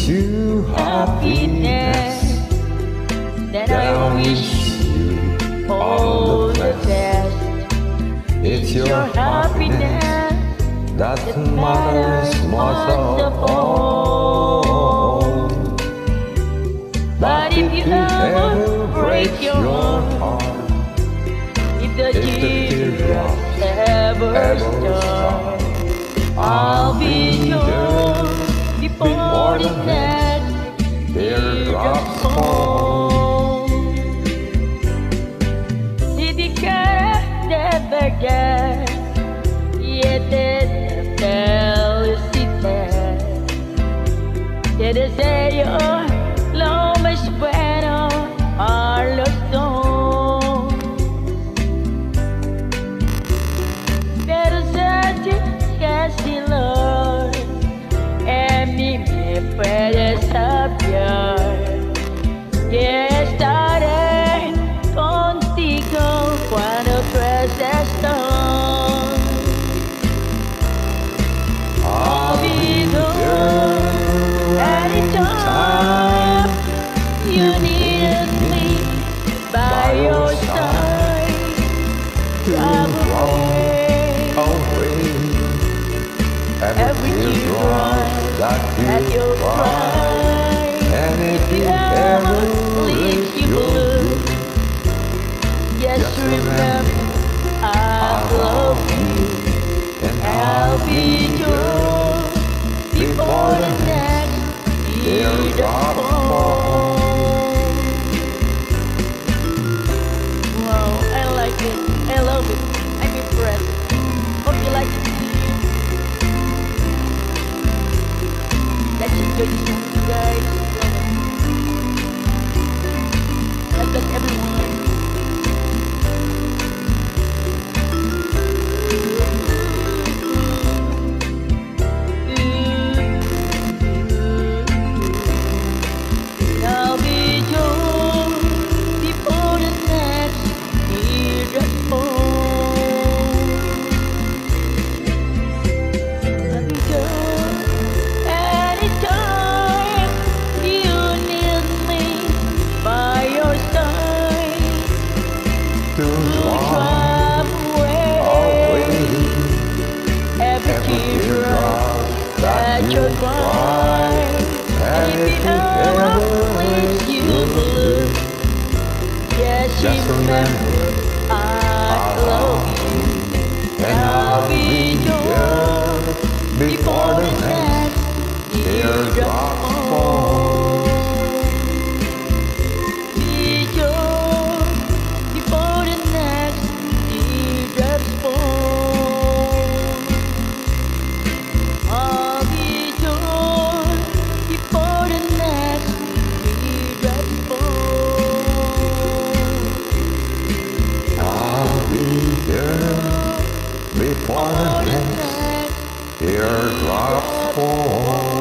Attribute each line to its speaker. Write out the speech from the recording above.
Speaker 1: you happiness,
Speaker 2: then I wish you all the best.
Speaker 1: It's your happiness that matters most of all.
Speaker 2: But if you ever break your heart, if the teardrops ever start, I'll be yours before the next teardrops fall. Hindi ka nabagal, yet felicidad. Te deseo lo más bueno a los dos, pero sabes que si lo en mí me puedes saber que estaré contigo cuando tú estés. I'll be there anytime you need me by your side. Drive away every teardrop that you cry.
Speaker 1: And
Speaker 2: If you ever leave you blue, just remember I love you, and I'll be yours before the next teardrop falls. Wow, I like it. I love it. I'm impressed. Hope you like it. Let's enjoy this song, guys. God bless everyone. I'll be yours before the next teardrop falls. I'll be yours anytime you need me by your side.
Speaker 1: to
Speaker 2: Drive away every teardrop that you cry. And if you ever leave you blue, just remember I love you, and I'll be yours before the next teardrop falls. Be yours before the next teardrops fall. I'll be yours before the next teardrops fall.
Speaker 1: I'll be there before the next teardrops fall.